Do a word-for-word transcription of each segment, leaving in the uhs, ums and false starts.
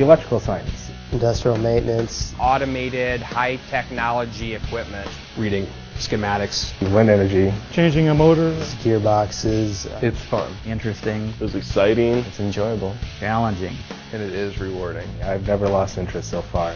electrical science, industrial maintenance, automated high technology equipment, reading schematics, wind energy, changing a motor, gearboxes. It's fun, interesting, it's exciting, it's enjoyable, challenging, and it is rewarding. I've never lost interest so far.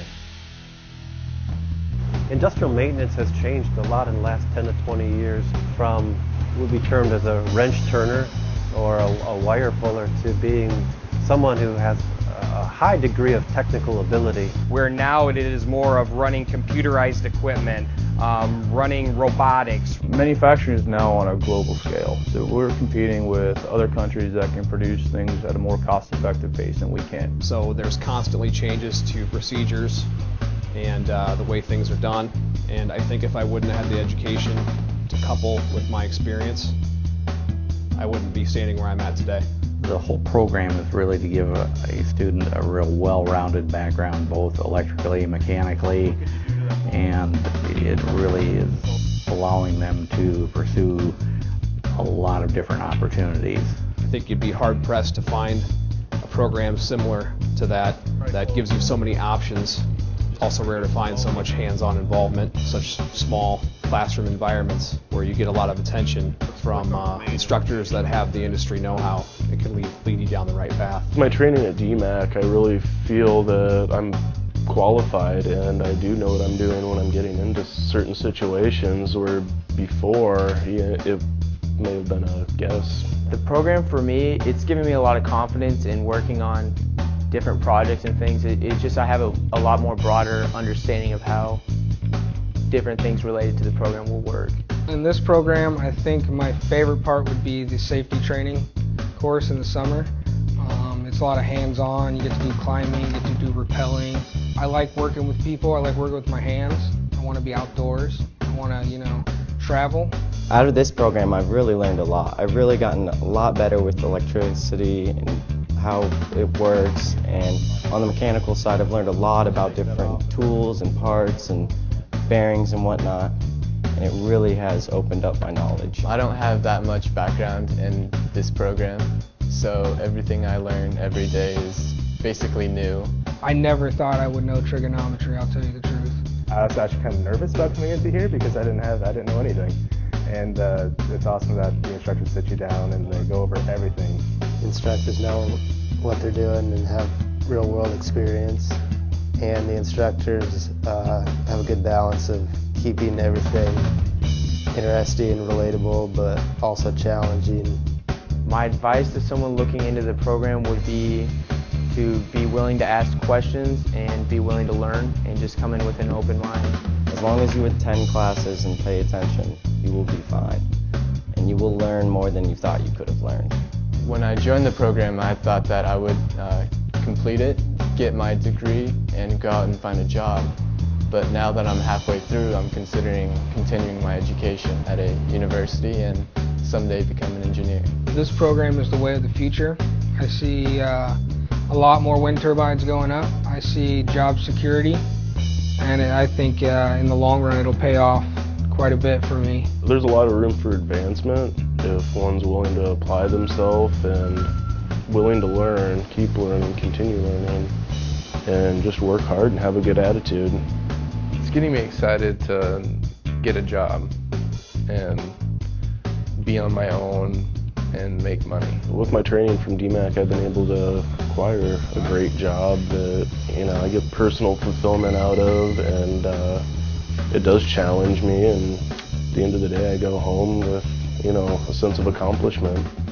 Industrial maintenance has changed a lot in the last ten to twenty years from what would be termed as a wrench turner or a, a wire puller to being someone who has a high degree of technical ability. Where now it is more of running computerized equipment, um, running robotics. Manufacturing is now on a global scale, so we're competing with other countries that can produce things at a more cost-effective pace than we can. So there's constantly changes to procedures and uh, the way things are done, and I think if I wouldn't have had the education to couple with my experience, I wouldn't be standing where I'm at today. The whole program is really to give a, a student a real well-rounded background, both electrically, mechanically, and it really is allowing them to pursue a lot of different opportunities. I think you'd be hard-pressed to find a program similar to that that gives you so many options. Also rare to find so much hands-on involvement, such small classroom environments where you get a lot of attention from uh, instructors that have the industry know-how. It can lead, lead you down the right path. My training at D M A C C, I really feel that I'm qualified and I do know what I'm doing when I'm getting into certain situations where before yeah, it may have been a guess. The program for me, it's given me a lot of confidence in working on different projects and things. It, it's just I have a, a lot more broader understanding of how different things related to the program will work. In this program, I think my favorite part would be the safety training course in the summer. Um, it's a lot of hands-on. You get to do climbing, you get to do rappelling. I like working with people. I like working with my hands. I want to be outdoors. I want to, you know, travel. Out of this program, I've really learned a lot. I've really gotten a lot better with electricity and how it works, and on the mechanical side I've learned a lot about different tools and parts and bearings and whatnot, and it really has opened up my knowledge. I don't have that much background in this program, so everything I learn every day is basically new. I never thought I would know trigonometry, I'll tell you the truth. I was actually kind of nervous about coming into here because I didn't have, I didn't know anything. And uh, it's awesome that the instructors sit you down and they go over everything. Instructors know what they're doing and have real world experience, and the instructors uh, have a good balance of keeping everything interesting and relatable but also challenging. My advice to someone looking into the program would be to be willing to ask questions and be willing to learn and just come in with an open mind. As long as you attend classes and pay attention, you will be fine, and you will learn more than you thought you could have learned. When I joined the program, I thought that I would uh, complete it, get my degree, and go out and find a job. But now that I'm halfway through, I'm considering continuing my education at a university and someday become an engineer. This program is the way of the future. I see uh, a lot more wind turbines going up. I see job security, and I think uh, in the long run it'll pay off quite a bit for me. There's a lot of room for advancement if one's willing to apply themselves and willing to learn, keep learning, continue learning, and just work hard and have a good attitude. It's getting me excited to get a job and be on my own and make money. With my training from D M A C C, I've been able to acquire a great job that, you know, I get personal fulfillment out of, and uh, it does challenge me, and at the end of the day I go home with, you know, a sense of accomplishment.